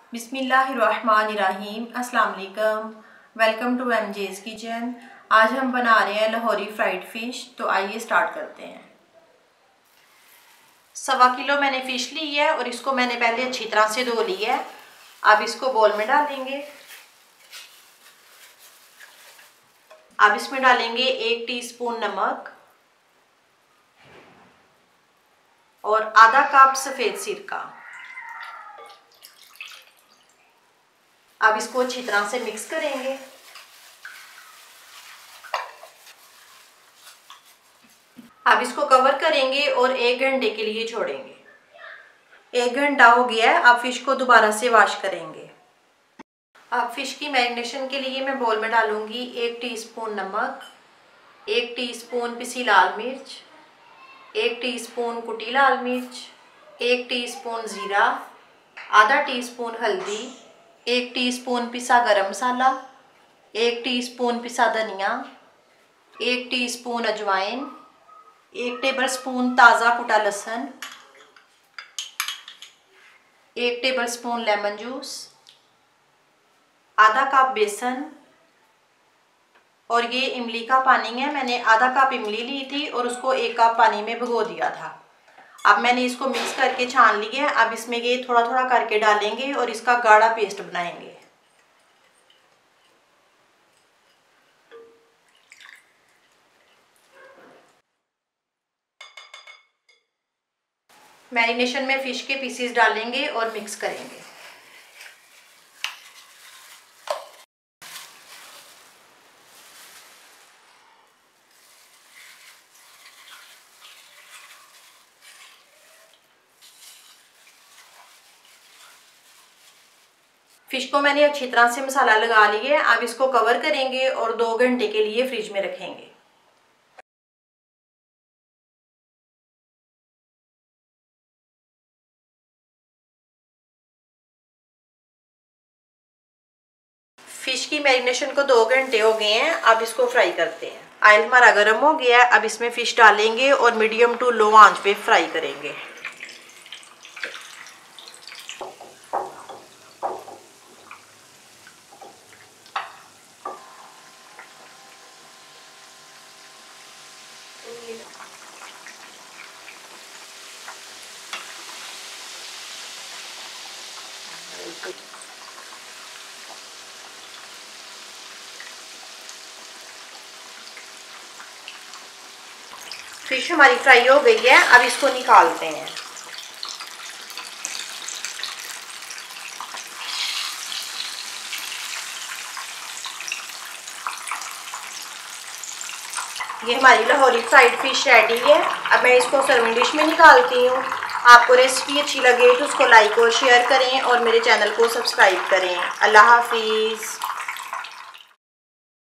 बिस्मिल्लाहिर्रहमानिर्रहीम। अस्सलाम वालेकुम। Welcome to MJ's kitchen. आज हम बना रहे हैं लाहौरी फ्राइड फ़िश। तो आइए स्टार्ट करते हैं। 1.25 किलो मैंने फ़िश ली है और इसको मैंने पहले अच्छी तरह से धो ली है। अब इसको बोल में डालेंगे। अब इसमें डालेंगे 1 टीस्पून नमक और आधा कप सफ़ेद सिरका। अब इसको अच्छी तरह से मिक्स करेंगे। अब इसको कवर करेंगे और 1 घंटे के लिए छोड़ेंगे। 1 घंटा हो गया है। अब फिश को दोबारा से वॉश करेंगे। अब फिश की मैरिनेशन के लिए मैं बोल में डालूंगी 1 टीस्पून नमक, 1 टीस्पून पिसी लाल मिर्च, 1 टीस्पून कुटी लाल मिर्च, 1 टीस्पून ज़ीरा, आधा टीस्पून हल्दी, 1 टीस्पून पिसा गरम मसाला, 1 टीस्पून पिसा धनिया, 1 टीस्पून अजवाइन, 1 टेबलस्पून ताज़ा कुटा लहसुन, 1 टेबलस्पून लेमन जूस, आधा कप बेसन और ये इमली का पानी है। मैंने आधा कप इमली ली थी और उसको 1 कप पानी में भिगो दिया था। अब मैंने इसको मिक्स करके छान लिया है। अब इसमें ये थोड़ा थोड़ा करके डालेंगे और इसका गाढ़ा पेस्ट बनाएंगे। मैरिनेशन में फ़िश के पीसेस डालेंगे और मिक्स करेंगे। फ़िश को मैंने अच्छी तरह से मसाला लगा लिया है। अब इसको कवर करेंगे और 2 घंटे के लिए फ्रिज में रखेंगे। फ़िश की मैरिनेशन को 2 घंटे हो गए हैं। अब इसको फ्राई करते हैं। ऑयल हमारा गर्म हो गया है। अब इसमें फ़िश डालेंगे और मीडियम टू लो आंच पे फ्राई करेंगे। फिश हमारी फ्राई हो गई है। अब इसको निकालते हैं। ये हमारी लाहौरी फ्राइड फिश रेडी है। अब मैं इसको सर्विंग डिश में निकालती हूँ। आपको रेसिपी अच्छी लगे तो उसको लाइक और शेयर करें और मेरे चैनल को सब्सक्राइब करें। अल्लाह हाफिज़।